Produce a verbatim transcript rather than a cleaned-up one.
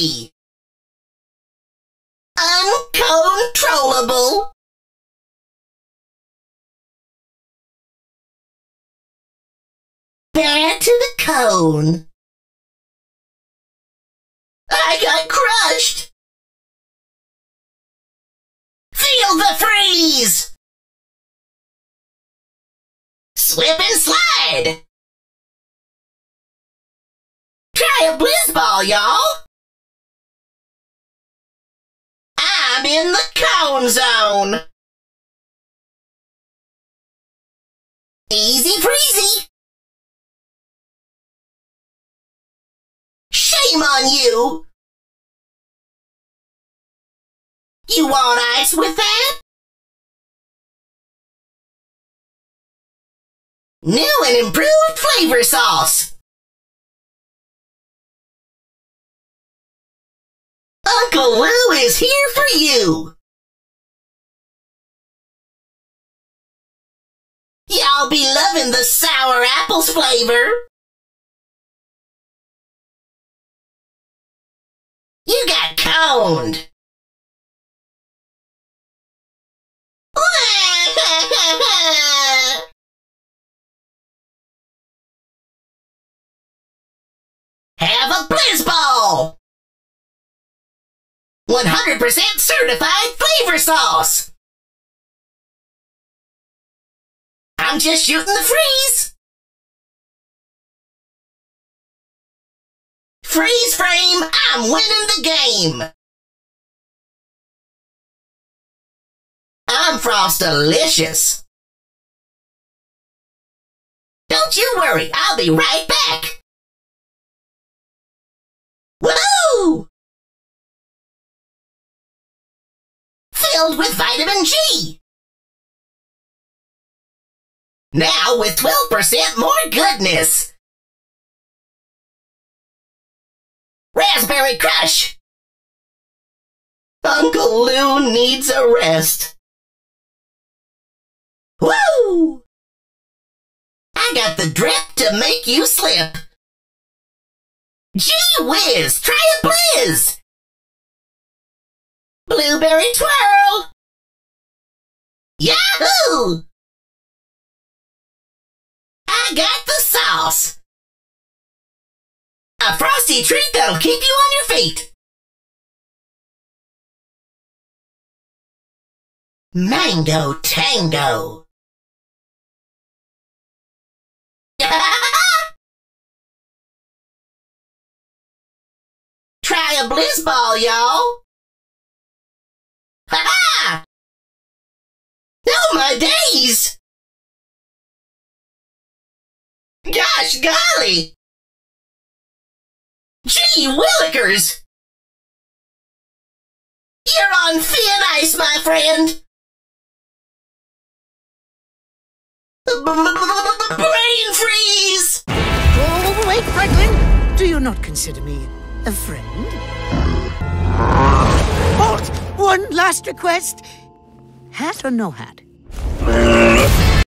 free. Uncontrollable. Back to the cone. I got crushed. Feel the freeze. Slip and slide. Try a blizz ball, y'all. I'm in the cone zone. Easy breezy. Shame on you. You want ice with that? New and improved flavor sauce. Uncle Lou is here for you. Y'all be loving the sour apples flavor. You got coned. Have a blizz ball. one hundred percent certified flavor sauce. I'm just shooting the freeze. Freeze frame, I'm winning the game. I'm Frostalicious. Don't you worry, I'll be right back. Woohoo! Filled with vitamin G. Now with twelve percent more goodness. Raspberry Crush. Uncle Lou needs a rest. Woo! I got the drip to make you slip. Gee whiz, try a blizz. Blueberry twirl. Yahoo! I got the sauce. A frosty treat that'll keep you on your feet. Mango Tango. Try a blizz ball, y'all. Ha-ha! Oh, my days! Gosh golly! Gee willikers! You're on thin ice, my friend! Brain freeze! Oh, wait, Franklin! Do you not consider me a friend? Halt! One last request. Hat or no hat?